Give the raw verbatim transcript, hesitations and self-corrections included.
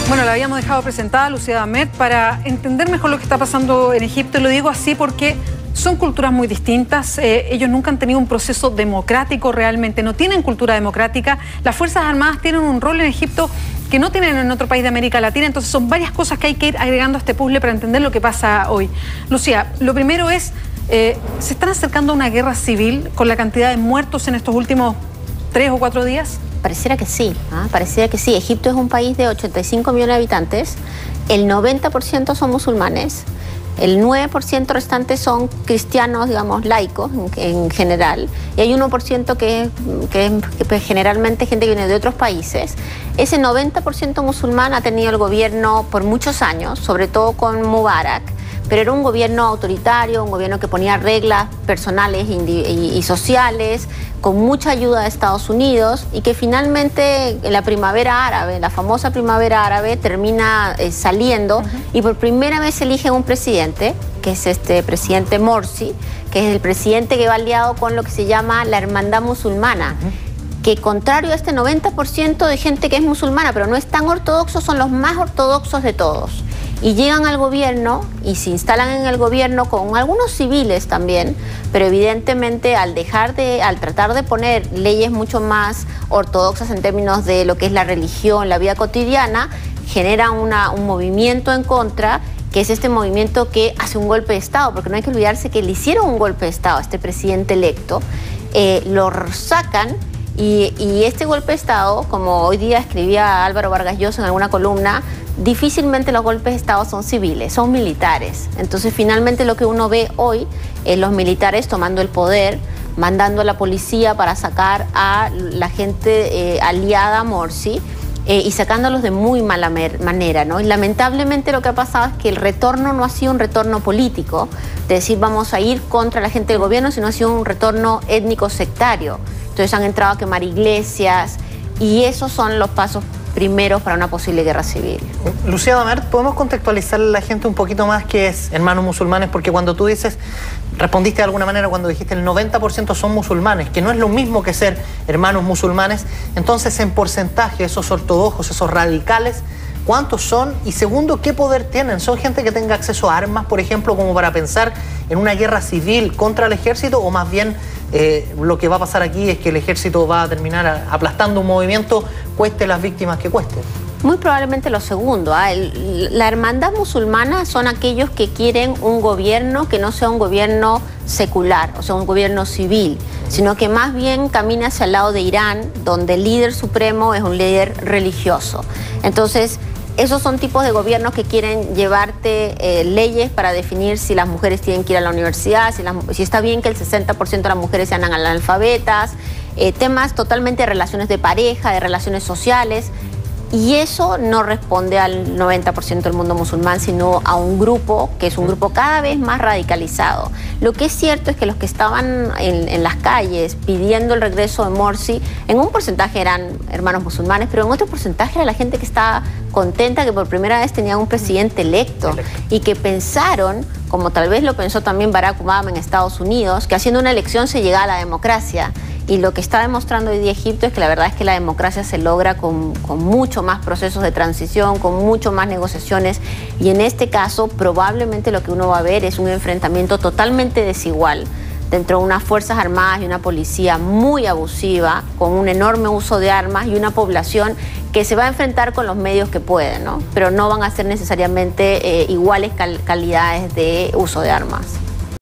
Bueno, la habíamos dejado presentada, Lucía Damet, para entender mejor lo que está pasando en Egipto. Y lo digo así porque son culturas muy distintas. Eh, ellos nunca han tenido un proceso democrático realmente, no tienen cultura democrática. Las Fuerzas Armadas tienen un rol en Egipto que no tienen en otro país de América Latina. Entonces son varias cosas que hay que ir agregando a este puzzle para entender lo que pasa hoy. Lucía, lo primero es, eh, ¿se están acercando a una guerra civil con la cantidad de muertos en estos últimos tres o cuatro días? Pareciera que sí, ¿ah? Pareciera que sí. Egipto es un país de ochenta y cinco millones de habitantes, el noventa por ciento son musulmanes, el nueve por ciento restante son cristianos, digamos, laicos en, en general, y hay uno por ciento que, que, que generalmente gente que viene de otros países. Ese noventa por ciento musulmán ha tenido el gobierno por muchos años, sobre todo con Mubarak, pero era un gobierno autoritario, un gobierno que ponía reglas personales y, y, y sociales, con mucha ayuda de Estados Unidos, y que finalmente en la primavera árabe, la famosa primavera árabe, termina eh, saliendo, uh-huh. y por primera vez elige un presidente, que es este presidente Morsi, que es el presidente que va aliado con lo que se llama la hermandad musulmana, uh-huh. que contrario a este noventa por ciento de gente que es musulmana, pero no es tan ortodoxo, son los más ortodoxos de todos. Y llegan al gobierno y se instalan en el gobierno con algunos civiles también, pero evidentemente al dejar de, al tratar de poner leyes mucho más ortodoxas en términos de lo que es la religión, la vida cotidiana, genera una, un movimiento en contra, que es este movimiento que hace un golpe de Estado, porque no hay que olvidarse que le hicieron un golpe de Estado a este presidente electo, eh, lo sacan. Y, y este golpe de Estado, como hoy día escribía Álvaro Vargas Llosa en alguna columna, difícilmente los golpes de Estado son civiles, son militares. Entonces finalmente lo que uno ve hoy es los militares tomando el poder, mandando a la policía para sacar a la gente eh, aliada a Morsi, eh, y sacándolos de muy mala manera, ¿no? Y lamentablemente lo que ha pasado es que el retorno no ha sido un retorno político, de decir vamos a ir contra la gente del gobierno, sino ha sido un retorno étnico sectario. Entonces han entrado a quemar iglesias, y esos son los pasos primeros para una posible guerra civil. Lucía Damet, ¿podemos contextualizarle a la gente un poquito más qué es hermanos musulmanes? Porque cuando tú dices, respondiste de alguna manera cuando dijiste el noventa por ciento son musulmanes, que no es lo mismo que ser hermanos musulmanes. Entonces, en porcentaje, esos ortodoxos, esos radicales, ¿cuántos son? Y segundo, ¿qué poder tienen? ¿Son gente que tenga acceso a armas, por ejemplo, como para pensar en una guerra civil contra el ejército? ¿O más bien eh, lo que va a pasar aquí es que el ejército va a terminar aplastando un movimiento, cueste las víctimas que cueste? Muy probablemente lo segundo. ¿eh? El, la hermandad musulmana son aquellos que quieren un gobierno que no sea un gobierno secular, o sea, un gobierno civil, sino que más bien camina hacia el lado de Irán, donde el líder supremo es un líder religioso. Entonces, esos son tipos de gobiernos que quieren llevarte eh, leyes para definir si las mujeres tienen que ir a la universidad, si, las, si está bien que el sesenta por ciento de las mujeres sean analfabetas, eh, temas totalmente de relaciones de pareja, de relaciones sociales. Y eso no responde al noventa por ciento del mundo musulmán, sino a un grupo que es un grupo cada vez más radicalizado. Lo que es cierto es que los que estaban en, en las calles pidiendo el regreso de Morsi, en un porcentaje eran hermanos musulmanes, pero en otro porcentaje era la gente que estaba contenta que por primera vez tenían un presidente electo, y que pensaron, como tal vez lo pensó también Barack Obama en Estados Unidos, que haciendo una elección se llegaba a la democracia. Y lo que está demostrando hoy día Egipto es que la verdad es que la democracia se logra con, con mucho más procesos de transición, con mucho más negociaciones, y en este caso probablemente lo que uno va a ver es un enfrentamiento totalmente desigual dentro de unas fuerzas armadas y una policía muy abusiva, con un enorme uso de armas, y una población que se va a enfrentar con los medios que pueden, ¿no? Pero no van a ser necesariamente eh, iguales cal- calidades de uso de armas.